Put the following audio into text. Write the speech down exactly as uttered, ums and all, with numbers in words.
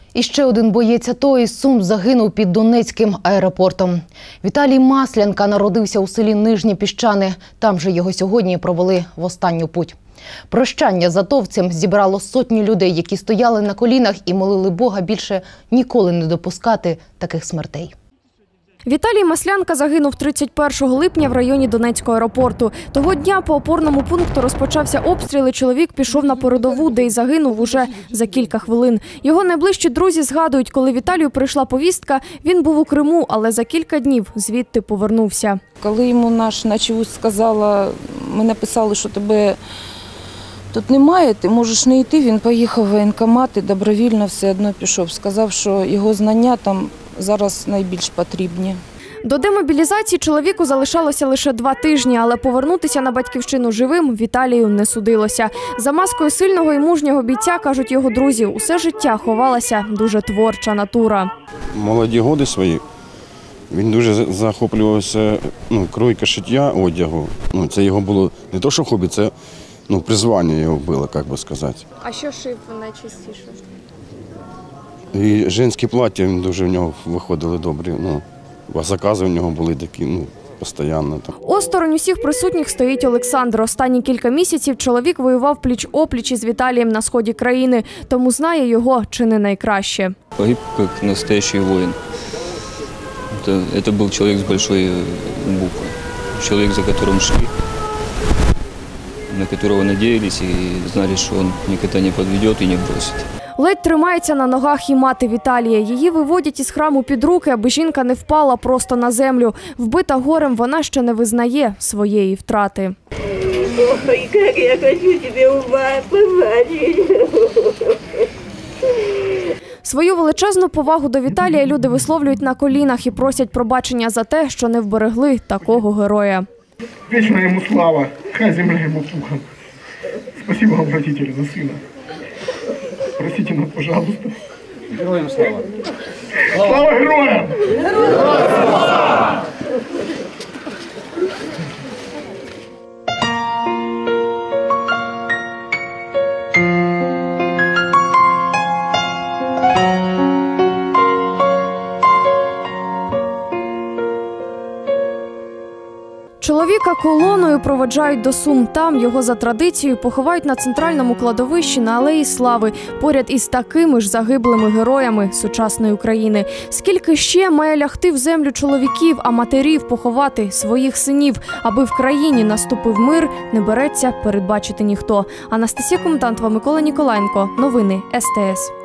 І ще один боєць АТО із Сум загинув під Донецьким аеропортом. Віталій Маслянка народився у селі Нижні Піщани. Там же його сьогодні провели в останню путь. Прощання з атовцем зібрало сотні людей, які стояли на колінах і молили Бога більше ніколи не допускати таких смертей. Віталій Маслянка загинув тридцять першого липня в районі Донецького аеропорту. Того дня по опорному пункту розпочався обстріл і чоловік пішов на передову, де й загинув уже за кілька хвилин. Його найближчі друзі згадують, коли Віталію прийшла повістка, він був у Криму, але за кілька днів звідти повернувся. Коли йому наш начальник сказала, ми написали, що тебе тут немає, ти можеш не йти, він поїхав в воєнкомат і добровільно все одно пішов. Сказав, що його знання там зараз найбільш потрібні. До демобілізації чоловіку залишалося лише два тижні, але повернутися на батьківщину живим Віталію не судилося. За маскою сильного і мужнього бійця, кажуть його друзі, усе життя ховалася дуже творча натура. Молоді роки свої він дуже захоплювався ну, кройка шиття одягу. Ну, це його було не то, що хобі, це ну, призвання його було, як би сказати. А що шив найчастіше? І жінські плаття він дуже в нього виходили добрі. Ну, закази в нього були такі, ну, постійно. Осторонь усіх присутніх стоїть Олександр. Останні кілька місяців чоловік воював пліч-опліч із Віталієм на сході країни, тому знає його чи не найкраще. Погиб як настоящий воїн. Це, це був чоловік з великої букви. Чоловік, за яким йшли, на якого надіялися і знали, що він ніколи не підведе і не бросить. Ледь тримається на ногах і мати Віталія. Її виводять із храму під руки, аби жінка не впала просто на землю. Вбита горем, вона ще не визнає своєї втрати. Ой, як я хочу тебе побачити. Свою величезну повагу до Віталія люди висловлюють на колінах і просять пробачення за те, що не вберегли такого героя. Вічна йому слава, хай земля йому пухом. Спасибо вам, родителі, за сина. Простите нас, пожалуйста. Героям слава. Слава героям! Героям слава! Чоловіка колоною проводжають до Сум. Там його за традицією поховають на центральному кладовищі на Алеї Слави, поряд із такими ж загиблими героями сучасної України. Скільки ще має лягти в землю чоловіків, а матерів поховати своїх синів, аби в країні наступив мир, не береться передбачити ніхто. Анастасія Комтантова, Микола Ніколаєнко. Новини ес те ес.